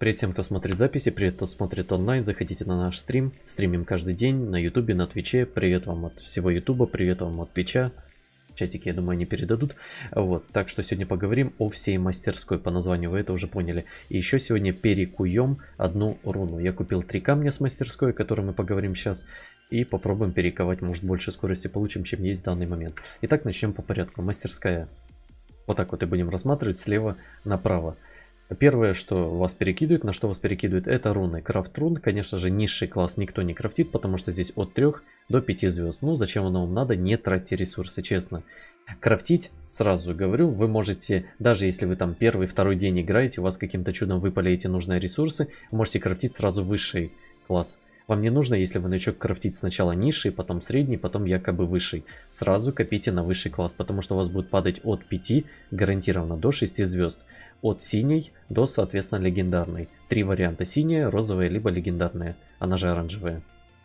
Привет всем, кто смотрит записи, привет, кто смотрит онлайн, заходите на наш стрим. Стримим каждый день на ютубе, на твиче. Привет вам от всего ютуба, привет вам от твича. Чатики, я думаю, они передадут. Вот, так что сегодня поговорим о всей мастерской по названию, вы это уже поняли. И еще сегодня перекуем одну руну. Я купил 3 камня с мастерской, о котором мы поговорим сейчас. И попробуем перековать, может, больше скорости получим, чем есть в данный момент. Итак, начнем по порядку. Мастерская. Вот так вот и будем рассматривать слева направо. Первое, что вас перекидывает, на что вас перекидывает, это руны. Крафт рун, конечно же, низший класс никто не крафтит, потому что здесь от 3 до 5 звезд. Ну, зачем оно вам надо, не тратьте ресурсы, честно. Крафтить, сразу говорю, вы можете, даже если вы там первый-второй день играете, у вас каким-то чудом выпали эти нужные ресурсы, можете крафтить сразу высший класс. Вам не нужно, если вы новичок, крафтить сначала низший, потом средний, потом якобы высший. Сразу копите на высший класс, потому что у вас будет падать от 5 гарантированно до 6 звезд. От синей до, соответственно, легендарной. 3 варианта: синяя, розовая, либо легендарная. Она же оранжевая.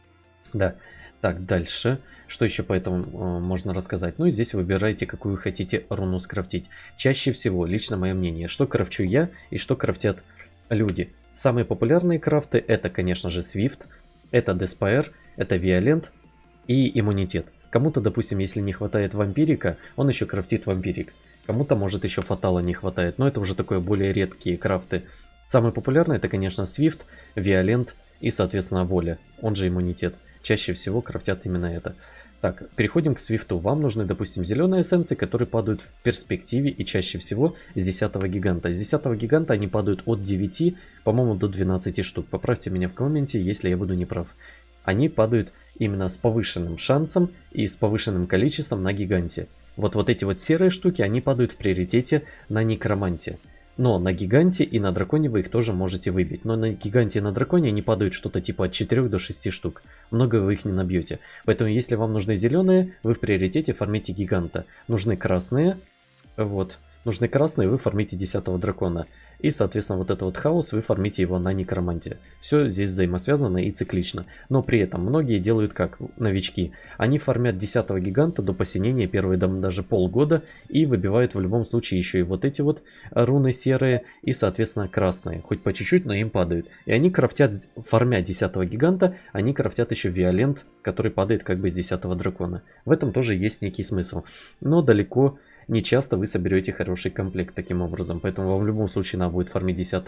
Да. Так, дальше. Что еще по этому можно рассказать? Ну и здесь выбирайте, какую хотите руну скрафтить. Чаще всего, лично мое мнение, что крафчу я и что крафтят люди. Самые популярные крафты это, конечно же, Swift, это Despair, это Violent и Иммунитет. Кому-то, допустим, если не хватает вампирика, он еще крафтит вампирик. Кому-то, может, еще фатала не хватает, но это уже такое более редкие крафты. Самые популярные это, конечно, Swift, Violent и, соответственно, Воля, он же Иммунитет. Чаще всего крафтят именно это. Так, переходим к Свифту. Вам нужны, допустим, зеленые эссенции, которые падают в перспективе и чаще всего с 10 гиганта. С 10 гиганта они падают от 9, по-моему, до 12 штук. Поправьте меня в комменте, если я буду неправ. Они падают именно с повышенным шансом и с повышенным количеством на гиганте. Вот эти вот серые штуки, они падают в приоритете на некроманте. Но на гиганте и на драконе вы их тоже можете выбить. Но на гиганте и на драконе они падают что-то типа от 4 до 6 штук. Много вы их не набьете. Поэтому если вам нужны зеленые, вы в приоритете фармите гиганта. Нужны красные, нужны красные, вы фармите 10 дракона. И, соответственно, вот это вот хаос, вы фармите его на некроманте. Все здесь взаимосвязано и циклично. Но при этом многие делают как новички. Они фармят 10 гиганта до посинения первые даже полгода. И выбивают в любом случае еще и вот эти вот руны серые и, соответственно, красные. Хоть по чуть-чуть, но им падают. И они крафтят, фармя 10 гиганта, они крафтят еще Violent, который падает как бы с 10 дракона. В этом тоже есть некий смысл. Но далеко не часто вы соберете хороший комплект таким образом. Поэтому вам в любом случае надо будет фармить 10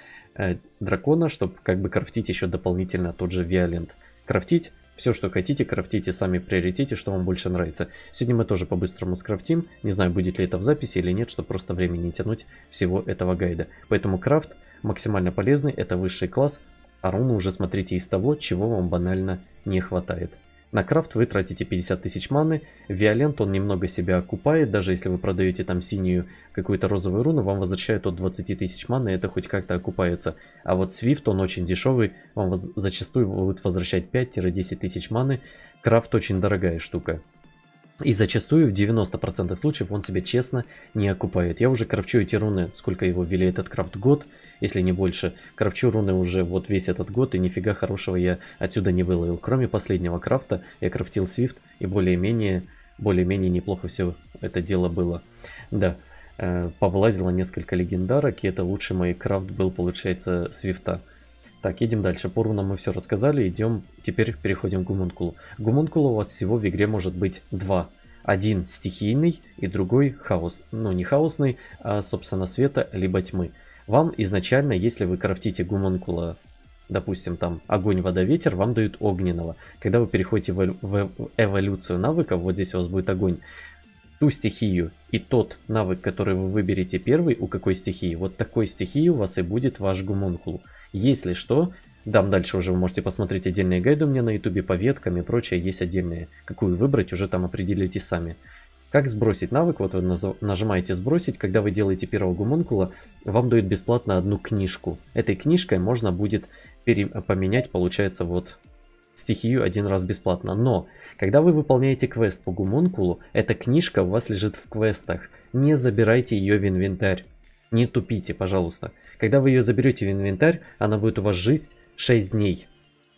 дракона, чтобы как бы крафтить еще дополнительно тот же Violent. Крафтить все, что хотите, крафтите сами в приоритете, что вам больше нравится. Сегодня мы тоже по-быстрому скрафтим. Не знаю, будет ли это в записи или нет, чтобы просто время не тянуть всего этого гайда. Поэтому крафт максимально полезный, это высший класс. А руны уже смотрите из того, чего вам банально не хватает. На крафт вы тратите 50 тысяч маны. Violent он немного себя окупает. Даже если вы продаете там синюю какую-то розовую руну, вам возвращают от 20 тысяч маны. Это хоть как-то окупается. А вот Swift он очень дешевый. Вам зачастую будет возвращать 5-10 тысяч маны. Крафт очень дорогая штука. И зачастую в 90% случаев он себя честно не окупает. Я уже крафчу эти руны, сколько его ввели этот крафт, год, если не больше. Крафчу руны уже вот весь этот год, и нифига хорошего я отсюда не выловил. Кроме последнего крафта, я крафтил Swift, и более-менее неплохо все это дело было. Да, повылазило несколько легендарок, и это лучший мой крафт был, получается, Свифта. Так, едем дальше. По рунам мы все рассказали. Идем, теперь переходим к гумункулу. Гумункула у вас всего в игре может быть 2. Один стихийный и другой хаос. Ну, не хаосный, а, собственно, света либо тьмы. Вам изначально, если вы крафтите гумункула, допустим, там огонь, вода, ветер, вам дают огненного. Когда вы переходите в эволюцию навыков, вот здесь у вас будет огонь, ту стихию и тот навык, который вы выберете первый, у какой стихии, вот такой стихии у вас и будет ваш гумункул. Если что, там дальше уже вы можете посмотреть отдельные гайды у меня на ютубе по веткам и прочее, есть отдельные. Какую выбрать, уже там определите сами. Как сбросить навык? Вот вы нажимаете сбросить, когда вы делаете первого гумункула, вам дают бесплатно одну книжку. Этой книжкой можно будет поменять, получается, вот стихию один раз бесплатно. Но, когда вы выполняете квест по гумункулу, эта книжка у вас лежит в квестах. Не забирайте ее в инвентарь. Не тупите, пожалуйста. Когда вы ее заберете в инвентарь, она будет у вас жить 6 дней.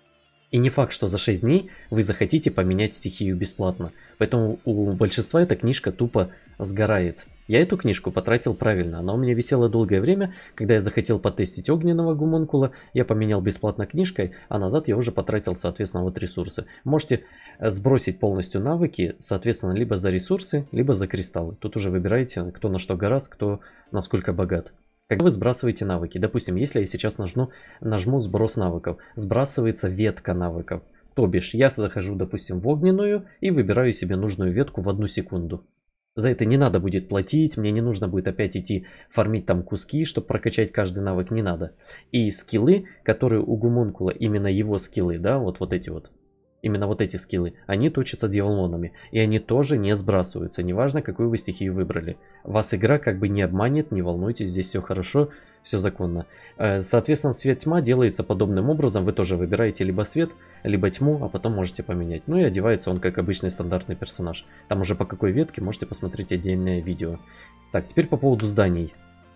И не факт, что за 6 дней вы захотите поменять стихию бесплатно. Поэтому у большинства эта книжка тупо сгорает. Я эту книжку потратил правильно. Она у меня висела долгое время. Когда я захотел потестить огненного гумункула, я поменял бесплатно книжкой, а назад я уже потратил, соответственно, вот ресурсы. Можете сбросить полностью навыки, соответственно, либо за ресурсы, либо за кристаллы. Тут уже выбираете, кто на что гораст, кто насколько богат. Когда вы сбрасываете навыки, допустим, если я сейчас нажму сброс навыков, сбрасывается ветка навыков. То бишь, я захожу, допустим, в огненную и выбираю себе нужную ветку в 1 секунду. За это не надо будет платить, мне не нужно будет опять идти фармить там куски, чтобы прокачать каждый навык, не надо. И скиллы, которые у гумункула, именно его скиллы, да, вот эти вот. Именно вот эти скиллы, они точатся дьяволонами. И они тоже не сбрасываются, неважно, какую вы стихию выбрали. Вас игра как бы не обманет, не волнуйтесь, здесь все хорошо, все законно. Соответственно, свет тьма делается подобным образом. Вы тоже выбираете либо свет, либо тьму, а потом можете поменять. Ну и одевается он как обычный стандартный персонаж. Там уже по какой ветке можете посмотреть отдельное видео. Так, теперь по поводу зданий.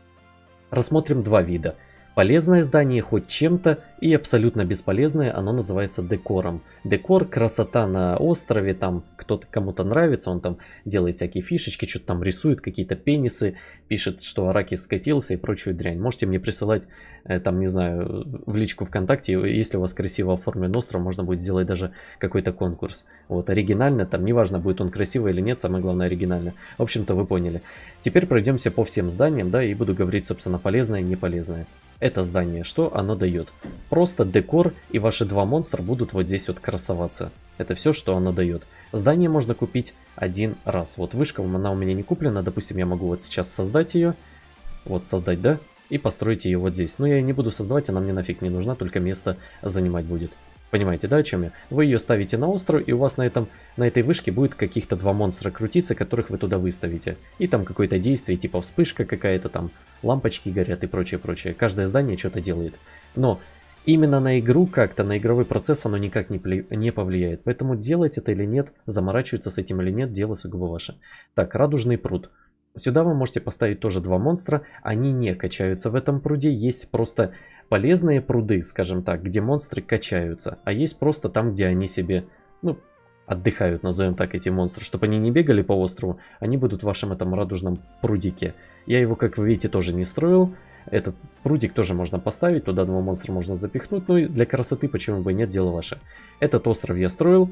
Рассмотрим два вида. Полезное здание хоть чем-то и абсолютно бесполезное, оно называется декором. Декор, красота на острове, там кто-то кому-то нравится, он там делает всякие фишечки, что-то там рисует, какие-то пенисы, пишет, что Аракис скатился и прочую дрянь. Можете мне присылать, там, не знаю, в личку ВКонтакте, если у вас красиво оформлен остров, можно будет сделать даже какой-то конкурс. Вот, оригинально, там, неважно, будет он красивый или нет, самое главное оригинально. В общем-то, вы поняли. Теперь пройдемся по всем зданиям, да, и буду говорить, собственно, полезное и неполезное. Это здание, что оно дает? Просто декор, и ваши два монстра будут вот здесь вот красоваться. Это все, что оно дает. Здание можно купить один раз. Вот вышка, она у меня не куплена. Допустим, я могу вот сейчас создать ее. Вот создать, да? И построить ее вот здесь. Но я ее не буду создавать, она мне нафиг не нужна, только место занимать будет. Понимаете, да, о чем я? Вы ее ставите на остров, и у вас на этой вышке будет каких-то два монстра крутиться, которых вы туда выставите. И там какое-то действие, типа вспышка какая-то там, лампочки горят и прочее, прочее. Каждое здание что-то делает. Но именно на игру как-то, на игровой процесс оно никак не повлияет. Поэтому делать это или нет, заморачиваться с этим или нет, дело сугубо ваше. Так, радужный пруд. Сюда вы можете поставить тоже два монстра, они не качаются в этом пруде, есть просто полезные пруды, скажем так, где монстры качаются, а есть просто там, где они себе, ну, отдыхают, назовем так, эти монстры, чтобы они не бегали по острову, они будут в вашем этом радужном прудике. Я его, как вы видите, тоже не строил, этот прудик тоже можно поставить, туда два монстра можно запихнуть, ну и для красоты почему бы нет, дело ваше. Этот остров я строил,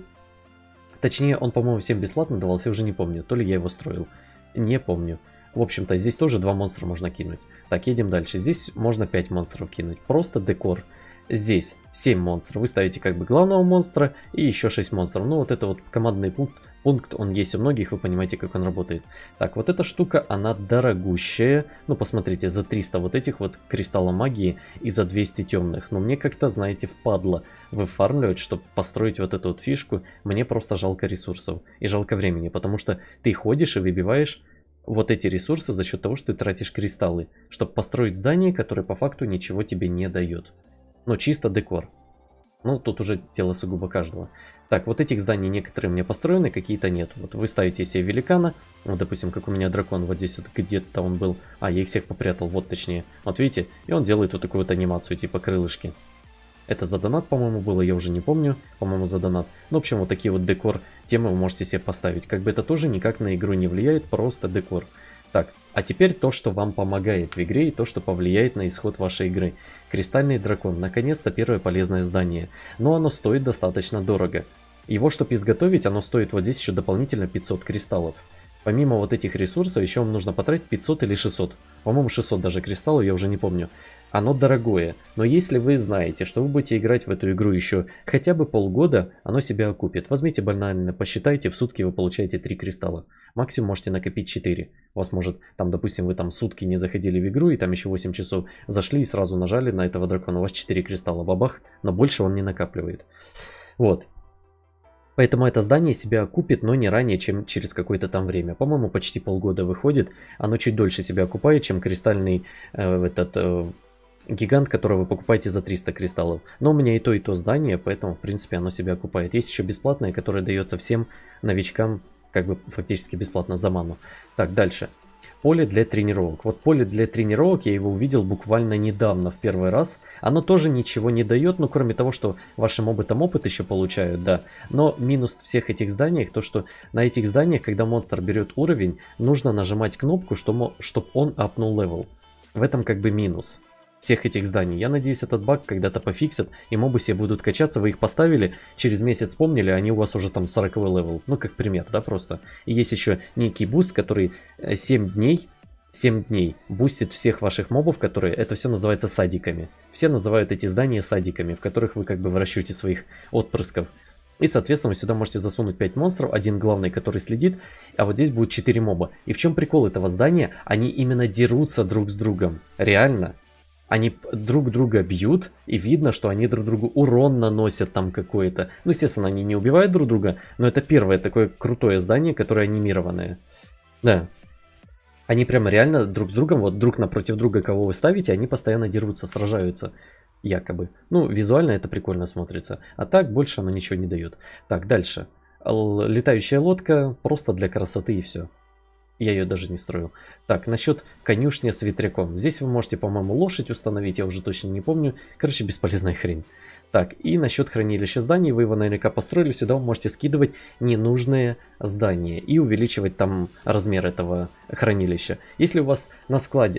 точнее он, по-моему, всем бесплатно давался, я уже не помню, то ли я его строил. Не помню. В общем-то, здесь тоже два монстра можно кинуть. Так, едем дальше. Здесь можно 5 монстров кинуть. Просто декор. Здесь 7 монстров. Вы ставите как бы главного монстра и еще 6 монстров. Ну, вот это вот командный пункт, он есть у многих, вы понимаете, как он работает. Так, вот эта штука, она дорогущая. Ну, посмотрите, за 300 вот этих вот кристалла магии и за 200 темных. Но мне как-то, знаете, впадло выфармливать, чтобы построить вот эту вот фишку. Мне просто жалко ресурсов и жалко времени, потому что ты ходишь и выбиваешь вот эти ресурсы за счет того, что ты тратишь кристаллы, чтобы построить здание, которое по факту ничего тебе не дает. Ну, чисто декор. Ну, тут уже дело сугубо каждого. Так, вот этих зданий некоторые у меня построены, какие-то нет. Вот вы ставите себе великана. Вот, допустим, как у меня дракон, вот здесь вот где-то он был. А, я их всех попрятал, вот точнее. Вот видите, и он делает вот такую вот анимацию, типа крылышки. Это за донат, по-моему, было, я уже не помню. По-моему, за донат. Ну, в общем, вот такие вот декор темы вы можете себе поставить. Как бы это тоже никак на игру не влияет, просто декор. Так, а теперь то, что вам помогает в игре и то, что повлияет на исход вашей игры. Кристальный дракон. Наконец-то первое полезное здание. Но оно стоит достаточно дорого. Его, чтобы изготовить, оно стоит вот здесь еще дополнительно 500 кристаллов. Помимо вот этих ресурсов, еще вам нужно потратить 500 или 600. По-моему, 600 даже кристаллов, я уже не помню. Оно дорогое, но если вы знаете, что вы будете играть в эту игру еще хотя бы полгода, оно себя окупит. Возьмите банально, посчитайте, в сутки вы получаете 3 кристалла. Максимум можете накопить 4. У вас может, там, допустим, вы там сутки не заходили в игру, и там еще 8 часов зашли и сразу нажали на этого дракона. У вас 4 кристалла, бабах, но больше он не накапливает. Вот. Поэтому это здание себя окупит, но не ранее, чем через какое-то там время. По-моему, почти полгода выходит. Оно чуть дольше себя окупает, чем кристальный гигант, которого вы покупаете за 300 кристаллов. Но у меня и то здание, поэтому, в принципе, оно себя окупает. Есть еще бесплатное, которое дается всем новичкам, как бы фактически бесплатно за ману. Так, дальше. поле для тренировок. Вот поле для тренировок, я его увидел буквально недавно в первый раз. Оно тоже ничего не дает, ну кроме того, что вашим опытом опыт еще получают, да. Но минус всех этих зданий, то что на этих зданиях, когда монстр берет уровень, нужно нажимать кнопку, чтобы он апнул левел. В этом как бы минус всех этих зданий. Я надеюсь, этот баг когда-то пофиксят, и мобы себе будут качаться, вы их поставили, через месяц вспомнили, они у вас уже там 40-й левел. Ну, как пример, да, просто. И есть еще некий буст, который 7 дней бустит всех ваших мобов, которые, это все называется садиками. Все называют эти здания садиками, в которых вы как бы выращиваете своих отпрысков. И, соответственно, вы сюда можете засунуть 5 монстров, один главный, который следит, а вот здесь будет 4 моба. И в чем прикол этого здания? Они именно дерутся друг с другом. Реально. Они друг друга бьют, и видно, что они друг другу урон наносят там какой-то. Ну, естественно, они не убивают друг друга, но это первое такое крутое здание, которое анимированное. Да. Они прямо реально друг с другом, вот друг напротив друга, кого вы ставите, они постоянно дерутся, сражаются. Якобы. Ну, визуально это прикольно смотрится. А так больше оно ничего не дает. Так, дальше. Летающая лодка просто для красоты и все. Я ее даже не строил. Так, насчет конюшни с ветряком. Здесь вы можете, по-моему, лошадь установить, я уже точно не помню. Короче, бесполезная хрень. Так, и насчет хранилища зданий, вы его наверняка построили, сюда вы можете скидывать ненужные здания и увеличивать там размер этого хранилища. Если у вас на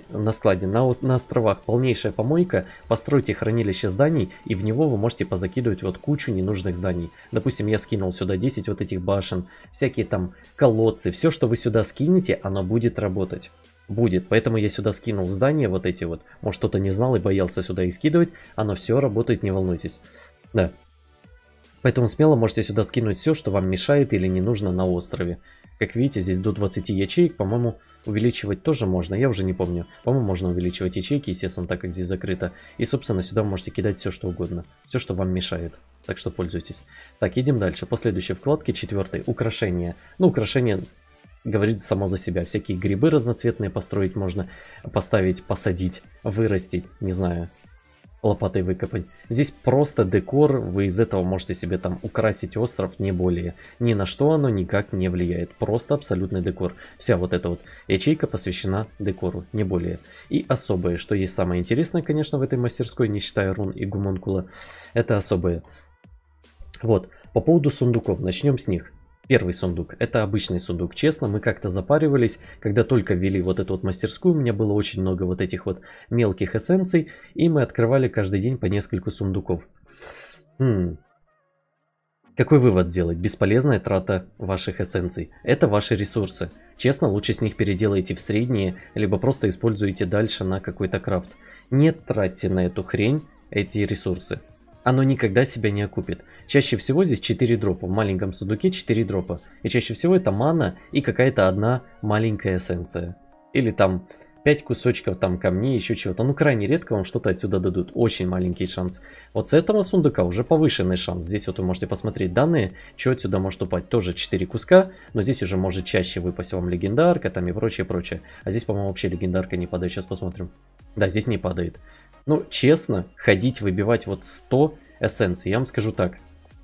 островах полнейшая помойка, постройте хранилище зданий, и в него вы можете позакидывать вот кучу ненужных зданий. Допустим, я скинул сюда 10 вот этих башен, всякие там колодцы, все, что вы сюда скинете, оно будет работать. Будет, поэтому я сюда скинул здания вот эти вот. Может, кто-то не знал и боялся сюда их скидывать. Оно все работает, не волнуйтесь. Да. Поэтому смело можете сюда скинуть все, что вам мешает или не нужно на острове. Как видите, здесь до 20 ячеек, по-моему, увеличивать тоже можно. Я уже не помню. По-моему, можно увеличивать ячейки, естественно, так как здесь закрыто. И, собственно, сюда вы можете кидать все, что угодно. Все, что вам мешает. Так что пользуйтесь. Так, идем дальше. По следующей вкладке, 4. Украшения. Ну, украшения... Говорит само за себя. Всякие грибы разноцветные построить можно, поставить, посадить, вырастить, не знаю, лопатой выкопать. Здесь просто декор, вы из этого можете себе там украсить остров, не более. Ни на что оно никак не влияет. Просто абсолютный декор. Вся вот эта вот ячейка посвящена декору, не более. И особое, что есть самое интересное, конечно, в этой мастерской, не считая рун и гумункула, это особое. Вот, по поводу сундуков, начнем с них. Первый сундук, это обычный сундук. Честно, мы как-то запаривались, когда только ввели вот эту вот мастерскую, у меня было очень много вот этих вот мелких эссенций, и мы открывали каждый день по нескольку сундуков. Какой вывод сделать? Бесполезная трата ваших эссенций. Это ваши ресурсы. Честно, лучше с них переделайте в средние, либо просто используйте дальше на какой-то крафт. Не тратьте на эту хрень эти ресурсы. Оно никогда себя не окупит. Чаще всего здесь 4 дропа. В маленьком сундуке 4 дропа. И чаще всего это мана и какая-то одна маленькая эссенция. Или там 5 кусочков там камней, еще чего-то. Ну, крайне редко вам что-то отсюда дадут. Очень маленький шанс. Вот с этого сундука уже повышенный шанс. Здесь вот вы можете посмотреть данные, что отсюда может упасть. Тоже 4 куска, но здесь уже может чаще выпасть вам легендарка там и прочее, прочее. А здесь, по-моему, вообще легендарка не падает. Сейчас посмотрим. Да, здесь не падает. Ну, честно, ходить, выбивать вот 100 эссенций, я вам скажу так.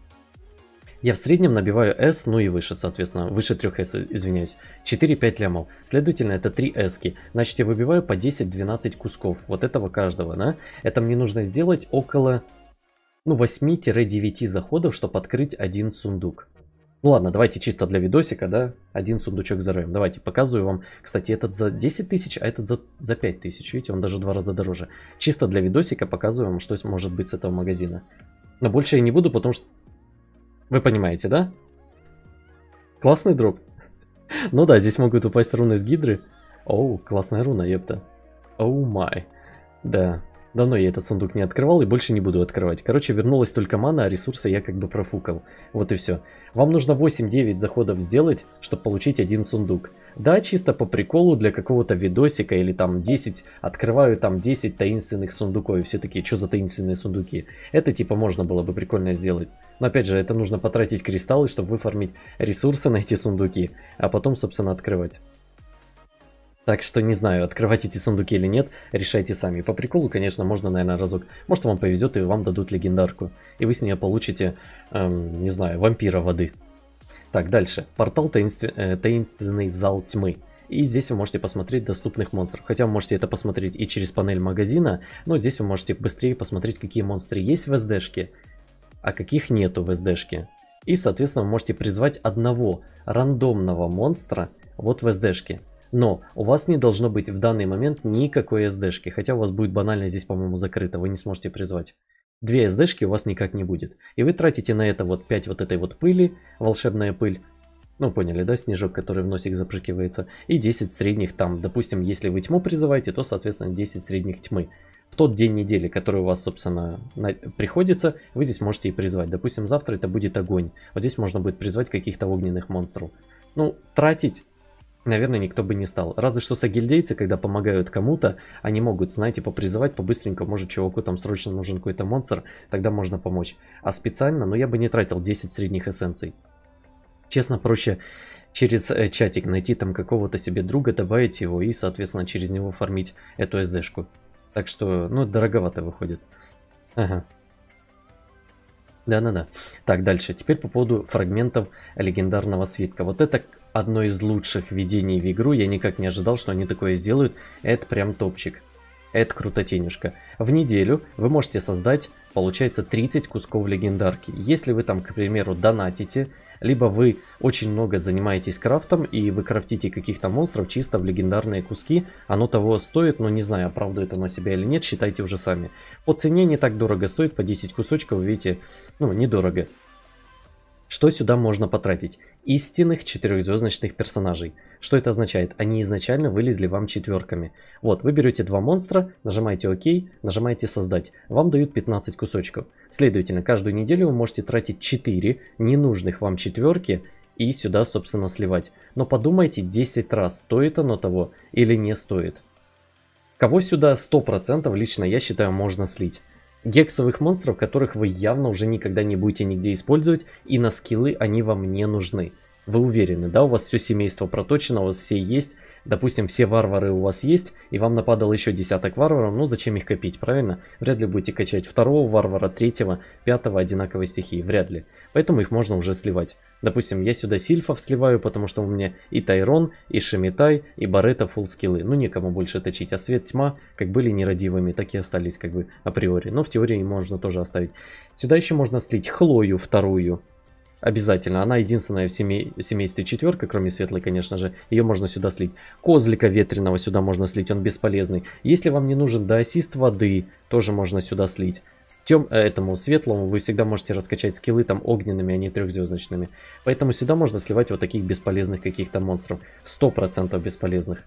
Я в среднем набиваю S, ну и выше, соответственно, выше 3 S, извиняюсь, 4-5 лямов. Следовательно, это 3 S-ки. Значит, я выбиваю по 10-12 кусков, вот этого каждого, да? Это мне нужно сделать около, ну, 8-9 заходов, чтобы открыть один сундук. Ну ладно, давайте чисто для видосика, да, один сундучок зароем. Давайте, показываю вам. Кстати, этот за 10 тысяч, а этот за 5 тысяч. Видите, он даже в 2 раза дороже. Чисто для видосика показываю вам, что может быть с этого магазина. Но больше я не буду, потому что... Вы понимаете, да? Классный дроп. Ну да, здесь могут упасть руны с гидры. Оу, классная руна, епта. Оу май. Да. Давно я этот сундук не открывал и больше не буду открывать. Короче, вернулась только мана, а ресурсы я как бы профукал. Вот и все. Вам нужно 8-9 заходов сделать, чтобы получить один сундук. Да, чисто по приколу для какого-то видосика или там 10, открываю там 10 таинственных сундуков. И все такие, что за таинственные сундуки? Это типа можно было бы прикольно сделать. Но опять же, это нужно потратить кристаллы, чтобы выфармить ресурсы на эти сундуки, а потом, собственно, открывать. Так что не знаю, открывать эти сундуки или нет, решайте сами. По приколу, конечно, можно, наверное, разок. Может, вам повезет и вам дадут легендарку. И вы с нее получите, не знаю, вампира воды. Так, дальше. Портал таинственный зал тьмы. И здесь вы можете посмотреть доступных монстров. Хотя вы можете это посмотреть и через панель магазина, но здесь вы можете быстрее посмотреть, какие монстры есть в SD-шке, а каких нету в SD-шке. И, соответственно, вы можете призвать одного рандомного монстра вот в SD-шке. Но у вас не должно быть в данный момент никакой SD-шки. Хотя у вас будет банально здесь, по-моему, закрыто. Вы не сможете призвать. 2 SD-шки у вас никак не будет. И вы тратите на это вот 5 вот этой вот пыли, волшебная пыль. Ну, поняли, да, снежок, который в носик запрыгивается. И 10 средних там. Допустим, если вы тьму призываете, то, соответственно, 10 средних тьмы. В тот день недели, который у вас, собственно, приходится, вы здесь можете и призвать. Допустим, завтра это будет огонь. Вот здесь можно будет призвать каких-то огненных монстров. Ну, тратить, наверное, никто бы не стал. Разве что сагильдейцы, когда помогают кому-то, они могут, знаете, попризывать побыстренько. Может, чуваку там срочно нужен какой-то монстр, тогда можно помочь. А специально, ну, я бы не тратил 10 средних эссенций. Честно, проще через чатик найти там какого-то себе друга, добавить его и, соответственно, через него фармить эту SD-шку. Так что, ну, дороговато выходит. Ага. Да-да-да. Так, дальше. Теперь по поводу фрагментов легендарного свитка. Вот это одно из лучших введений в игру. Я никак не ожидал, что они такое сделают. Это прям топчик. Это крутотенежка. В неделю вы можете создать, получается, 30 кусков легендарки. Если вы там, к примеру, донатите, либо вы очень много занимаетесь крафтом и вы крафтите каких-то монстров чисто в легендарные куски, оно того стоит, но не знаю, оправдывает оно себя или нет, считайте уже сами. По цене не так дорого стоит, по 10 кусочков, видите, ну, недорого. Что сюда можно потратить? Истинных 4-звездочных персонажей. Что это означает? Они изначально вылезли вам четверками. Вот, вы берете 2 монстра, нажимаете ОК, нажимаете создать. Вам дают 15 кусочков. Следовательно, каждую неделю вы можете тратить 4 ненужных вам четверки и сюда, собственно, сливать. Но подумайте 10 раз, стоит оно того или не стоит. Кого сюда 100% лично я считаю можно слить? Гексовых монстров, которых вы явно уже никогда не будете нигде использовать, и на скиллы они вам не нужны. Вы уверены, да, у вас все семейство проточено, у вас все есть, допустим, все варвары у вас есть, и вам нападало еще десяток варваров, ну зачем их копить, правильно? Вряд ли будете качать второго варвара, третьего, пятого одинаковой стихии, вряд ли. Поэтому их можно уже сливать. Допустим, я сюда сильфов сливаю, потому что у меня и Тайрон, и Шемитай, и Барета фулл скиллы. Ну некому больше точить, а свет тьма, как были нерадивыми, так и остались как бы априори. Но в теории можно тоже оставить. Сюда еще можно слить Хлою вторую. Обязательно. Она единственная в семействе четверка, кроме светлой, конечно же. Ее можно сюда слить. Козлика ветреного сюда можно слить, он бесполезный. Если вам не нужен доассист воды, тоже можно сюда слить. Этому светлому вы всегда можете раскачать скиллы там огненными, а не 3-звездочными. Поэтому сюда можно сливать вот таких бесполезных каких-то монстров. 100% бесполезных.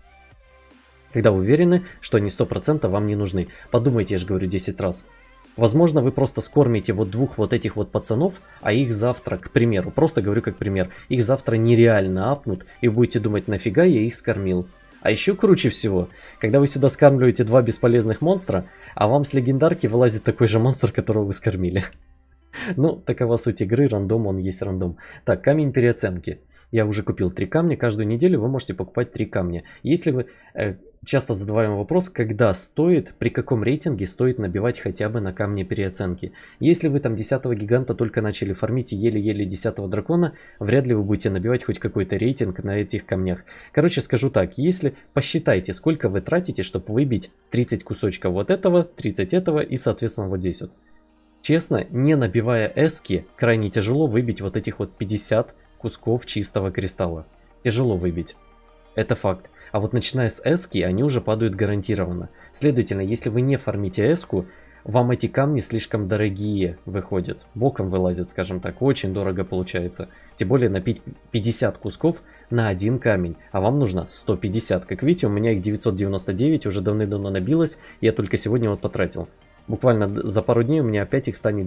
Когда вы уверены, что они 100% вам не нужны. Подумайте, я же говорю 10 раз. Возможно, вы просто скормите вот 2 вот этих вот пацанов, а их завтра, к примеру, просто говорю как пример, их завтра нереально апнут, и вы будете думать, нафига я их скормил. А еще круче всего, когда вы сюда скармливаете 2 бесполезных монстра, а вам с легендарки вылазит такой же монстр, которого вы скормили. Ну, такова суть игры, рандом, он есть рандом. Так, камень переоценки. Я уже купил 3 камня, каждую неделю вы можете покупать 3 камня. Если вы... Часто задаваем вопрос, когда стоит, при каком рейтинге стоит набивать хотя бы на камни переоценки. Если вы там 10-го гиганта только начали фармить и еле-еле 10-го дракона, вряд ли вы будете набивать хоть какой-то рейтинг на этих камнях. Короче, скажу так, если посчитайте, сколько вы тратите, чтобы выбить 30 кусочков вот этого, 30 этого и, соответственно, вот здесь вот. Честно, не набивая эски, крайне тяжело выбить вот этих вот 50 кусков чистого кристалла. Тяжело выбить. Это факт. А вот начиная с эски, они уже падают гарантированно. Следовательно, если вы не фармите эску, вам эти камни слишком дорогие выходят. Боком вылазят, скажем так. Очень дорого получается. Тем более напить 50 кусков на один камень. А вам нужно 150. Как видите, у меня их 999 уже давным-давно набилось. Я только сегодня вот потратил. Буквально за пару дней у меня опять их станет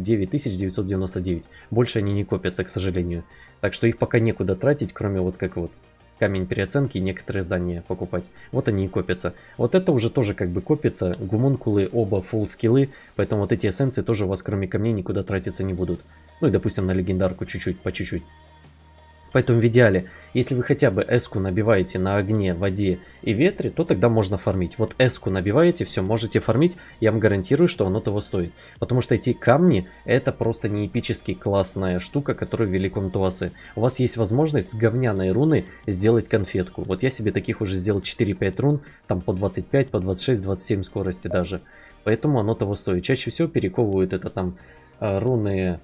9999. Больше они не копятся, к сожалению. Так что их пока некуда тратить, кроме вот как вот камень переоценки и некоторые здания покупать. Вот они и копятся. Вот это уже тоже как бы копится. Гумункулы оба фулл скиллы. Поэтому вот эти эссенции тоже у вас кроме камней никуда тратиться не будут. Ну и допустим на легендарку чуть-чуть, по чуть-чуть. Поэтому в идеале, если вы хотя бы S-ку набиваете на огне, воде и ветре, то тогда можно фармить. Вот S-ку набиваете, все, можете фармить, я вам гарантирую, что оно того стоит. Потому что эти камни, это просто не эпически классная штука, которую ввели контуасы. У вас есть возможность с говняной руны сделать конфетку. Вот я себе таких уже сделал 4-5 рун, там по 25, по 26, 27 скорости даже. Поэтому оно того стоит. Чаще всего перековывают это там руны...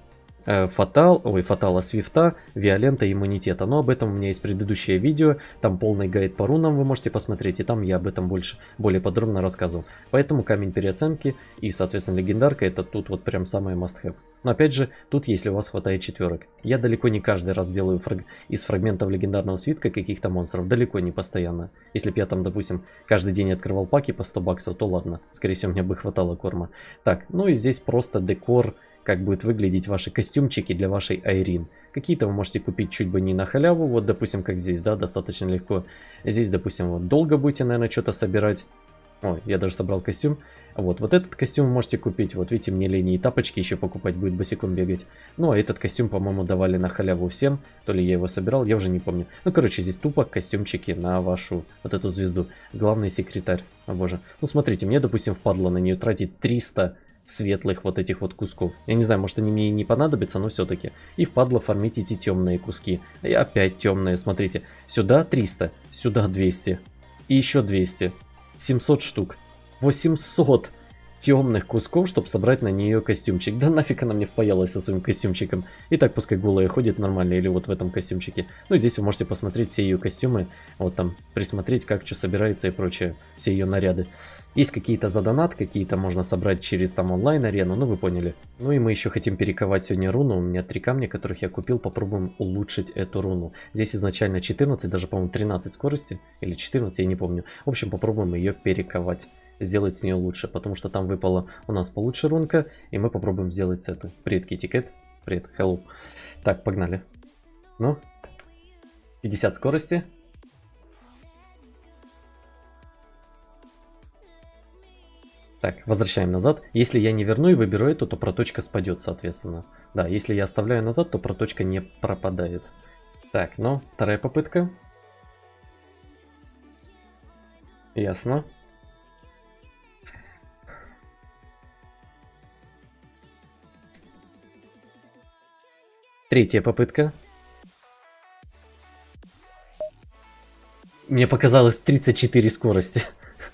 Фатала, Свифта, Виолента, Иммунитета. Но об этом у меня есть предыдущее видео, там полный гайд по рунам вы можете посмотреть, и там я об этом более подробно рассказывал. Поэтому камень переоценки и, соответственно, легендарка, это тут вот прям самое must-have. Но опять же, тут если у вас хватает четверок. Я далеко не каждый раз делаю из фрагментов легендарного свитка каких-то монстров, далеко не постоянно. Если бы я там, допустим, каждый день открывал паки по 100 баксов, то ладно, скорее всего, мне бы хватало корма. Так, ну и здесь просто декор, как будет выглядеть ваши костюмчики для вашей Айрин. Какие-то вы можете купить чуть бы не на халяву, вот допустим как здесь, да, достаточно легко. Здесь, допустим, вот долго будете, наверное, что-то собирать. Ой, я даже собрал костюм. Вот этот костюм вы можете купить, вот видите, мне лень и тапочки еще покупать, будет босиком бегать. Ну а этот костюм, по-моему, давали на халяву всем, то ли я его собирал, я уже не помню. Ну короче, здесь тупо костюмчики на вашу вот эту звезду. Главный секретарь, о боже. Ну смотрите, мне, допустим, впадло на нее тратить 300 светлых вот этих вот кусков. Я не знаю, может они мне и не понадобятся, но все-таки. И впадло фармить эти темные куски. И опять темные, смотрите. Сюда 300, сюда 200. И еще 200. 700 штук. 800 темных кусков, чтобы собрать на нее костюмчик. Да нафиг она мне впаялась со своим костюмчиком. И так пускай голая ходит нормально, или вот в этом костюмчике. Ну и здесь вы можете посмотреть все ее костюмы. Вот там присмотреть, как что собирается и прочее. Все ее наряды. Есть какие-то за донат, какие-то можно собрать через там онлайн-арену, ну вы поняли. Ну и мы еще хотим перековать сегодня руну. У меня 3 камня, которых я купил, попробуем улучшить эту руну. Здесь изначально 14, даже по-моему 13 скорости, или 14, я не помню. В общем, попробуем ее перековать, сделать с нее лучше, потому что там выпала у нас получше рунка, и мы попробуем сделать с этой. Привет, Китикет. Привет, hello. Так, погнали. Ну, 50 скорости. Так, возвращаем назад. Если я не верну и выберу эту, то проточка спадет, соответственно. Да, если я оставляю назад, то проточка не пропадает. Так, ну, вторая попытка. Ясно. Третья попытка. Мне показалось 34 скорости.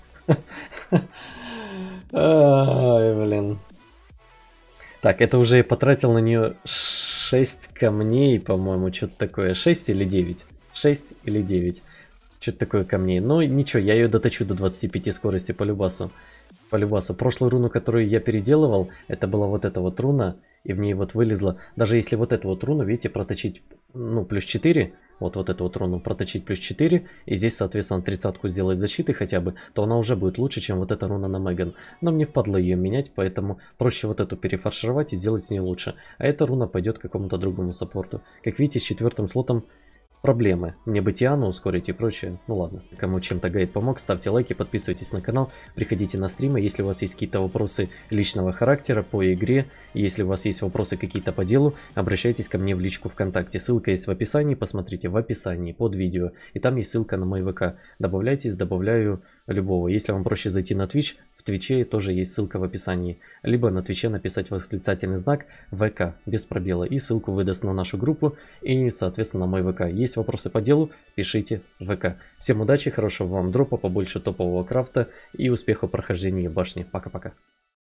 Ай, блин. Так, это уже я потратил на нее 6 камней, по-моему, что-то такое. 6 или 9? 6 или 9. Что-то такое камней. Но ничего, я ее доточу до 25 скорости по любасу. По любасу. Прошлую руну, которую я переделывал, это была вот эта вот руна. И в ней вот вылезла. Даже если вот эту вот руну, видите, проточить, ну, плюс 4. Вот эту вот руну проточить плюс 4. И здесь, соответственно, 30-ку сделать защиты хотя бы. То она уже будет лучше, чем вот эта руна на Меган. Но мне впадло ее менять, поэтому проще вот эту перефаршировать и сделать с ней лучше. А эта руна пойдет какому-то другому саппорту. Как видите, с 4-м слотом проблемы. Мне бы Тиану ускорить и прочее. Ну ладно. Кому чем-то гайд помог, ставьте лайки, подписывайтесь на канал, приходите на стримы. Если у вас есть какие-то вопросы личного характера по игре, если у вас есть вопросы какие-то по делу, обращайтесь ко мне в личку ВКонтакте. Ссылка есть в описании, посмотрите в описании под видео. И там есть ссылка на мой ВК. Добавляйтесь, добавляю любого. Если вам проще зайти на Twitch, в Твиче тоже есть ссылка в описании. Либо на Твиче написать восклицательный знак ВК без пробела. И ссылку выдаст на нашу группу и, соответственно, на мой ВК. Есть вопросы по делу, пишите в ВК. Всем удачи, хорошего вам дропа, побольше топового крафта и успеха в прохождении башни. Пока-пока.